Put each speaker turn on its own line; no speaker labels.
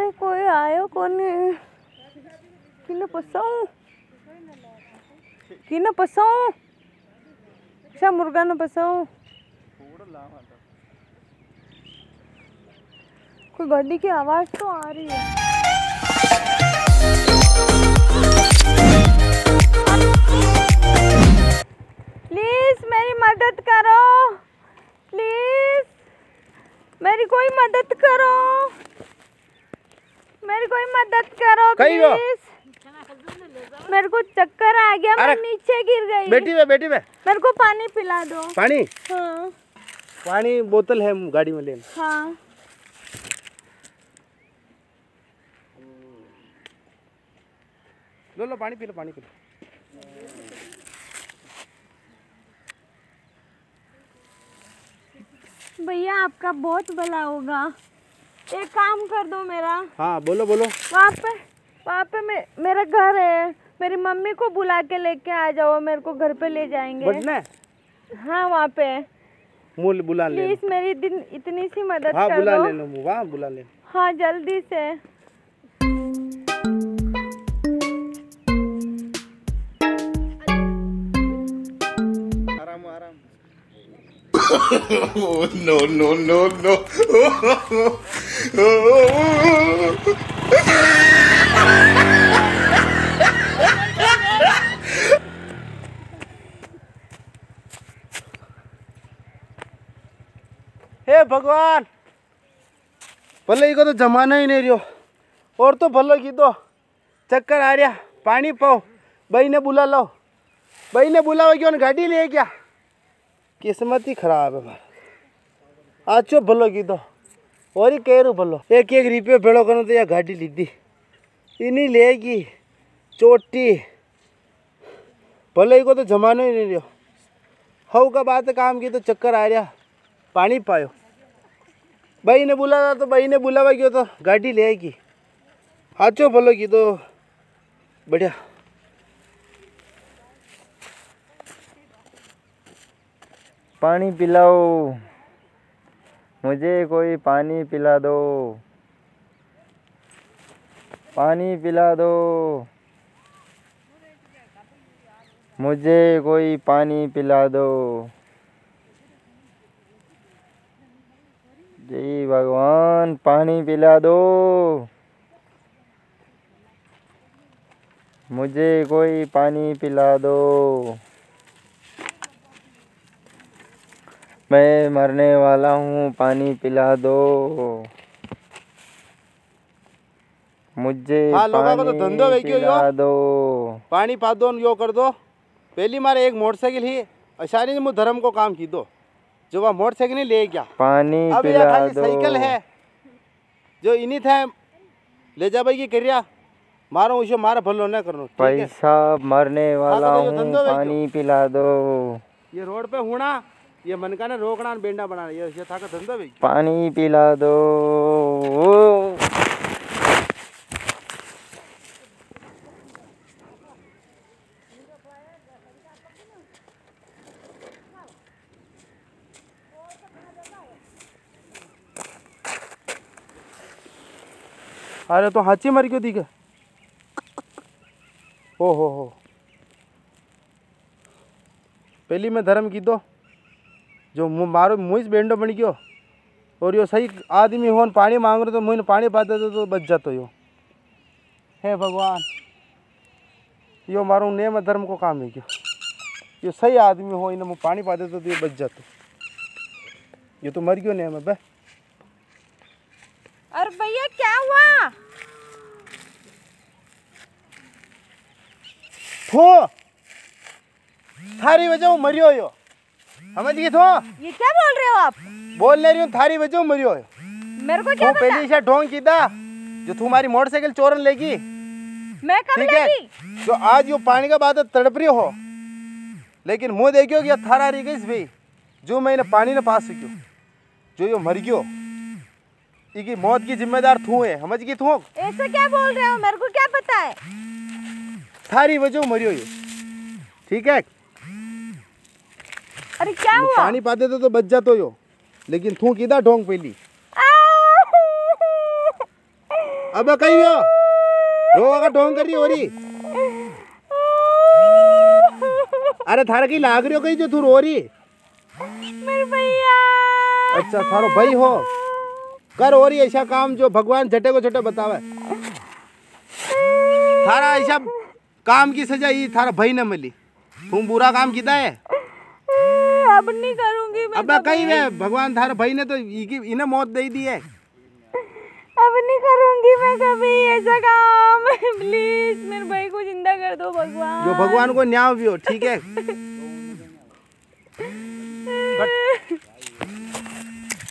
कोई आयो कोने किने पसाऊं क्या मुर्गा न पसाऊं। कोई गाड़ी की आवाज तो आ रही है। प्लीज मेरी मदद करो, प्लीज मेरी कोई मदद करो, मेरी कोई मदद करो प्लीज। मेरे को चक्कर आ गया, मैं नीचे गिर गई।
बेटी वे
मेरे को पानी पिला दो।
पानी?
हाँ
पानी बोतल है गाड़ी में लेना।
हाँ
लो पानी पी लो, पानी पी लो।
भैया आपका बहुत भला होगा, एक काम कर दो मेरा।
हाँ बोलो।
वहाँ पे मेरा घर है, मेरी मम्मी को बुला के लेके आ जाओ, मेरे को घर पे ले जाएंगे। हाँ वहाँ पे
मूल बुला ले।
प्लीज मेरी इतनी सी मदद
हाँ,
कर
बुला
दो।
लेना, वहाँ बुला ले।
हाँ जल्दी से।
आराम आराम।
no.
हे भगवान, भले को तो जमाना ही नहीं रहो, और तो भलो की तो चक्कर आ रहा, पानी पाओ। भाई ने बुला लो, भाई ने बुलावा क्यों गाड़ी ले क्या? किस्मत ही खराब है हमारा। आज चो भलो की तो और ही कह रू भलो, एक रुपये भेड़ो करो तो यह गाड़ी ली दी इन्हीं लेगी चोटी। भले को तो जमाना ही नहीं रहो, हव का बात काम की तो चक्कर आ रहा, पानी पायो। भाई ने बुलाया तो भाई ने बुलावा क्यों तो गाड़ी ले आएगी। हाचो भलो की तो बढ़िया।
पानी पिलाओ, मुझे कोई पानी पिला दो, पानी पिला दो, मुझे कोई पानी पिला दो। जय भगवान, पानी पिला दो, मुझे कोई पानी पिला दो, मैं मरने वाला हूँ, पानी पिला दो, मुझे पानी पिला दो,
पानी पा दो, यो कर दो। पहली मारे एक मोटरसाइकिल ही अशानी ने धर्म को काम की दो, जो वह मोटरसाइकिल नहीं ले गया।
पानी
अब
पिला
खाली
दो।
साइकिल है जो इन्हीं था ले जा भाई की करिया मारो उसे मारा भलो न करो।
पैसा मरने वाला हूँ, पानी पिला दो।
ये रोड पे होना, ये मन का ना रोकना बेंडा बनाना, ये था का धंधा भाई।
पानी पिला दो।
अरे तो हाथी मर क्यों दिखे? हो पहली में धर्म की दो, जो मारो मुझ बेंडो बन गयो, और यो सही आदमी हो पानी मांग रहे तो मुझे पानी पाते तो बच जातो यो। हे भगवान, यो मारो नेम धर्म को काम है क्यों? यो सही आदमी हो इन्हें पानी पाते तो ये बच जातो, ये तो मर गयो नेम है बे।
अरे भैया क्या हुआ?
थो थारी वजह मरियो यो, समझ गई थो?
ये क्या बोल रहे हो आप?
बोल ले रही हूँ थारी वजह मरियो यो।
मेरे को क्या पता?
पहली से ढोंग की दा जो तुम्हारी मोटरसाइकिल चोरन लेगी।
मैं कब लेगी?
जो आज यो पानी का बात तड़प रही हो, लेकिन मुँह देखियो कि थारा रही गई भाई, जो मैंने पानी ने पास सक्यो, जो यो मर गयो, इसकी मौत की जिम्मेदार तू है, समझ गई तू?
ऐसा क्या बोल रहे हो? मेरे को क्या पता है?
थारी वजह मरियो ये, ठीक है?
अरे क्या हुआ?
पानी पाते तो बच जातो यो, लेकिन तू किदा ढोंग पहली। अब कहीं हो रो का ढोंग कर रही हो रही। अरे थारा की लाग रही हो कहीं जो तू रो रही।
मेरे भैया।
अच्छा थारो भाई हो कर हो रही ऐसा काम जो भगवान झटे को झटे बतावे। थारा ऐसा काम की सजा ये थारा भाई ने मिली। तुम बुरा काम किया है।
अब नहीं करूंगी मैं।
अब कहीं है भगवान थारा भाई ने तो इन्हें मौत दे दी है।
अब नहीं करूंगी मैं कभी ऐसा काम। प्लीज मेरे भाई को जिंदा कर दो भगवान।
जो भगवान को न्याय भी हो ठीक है।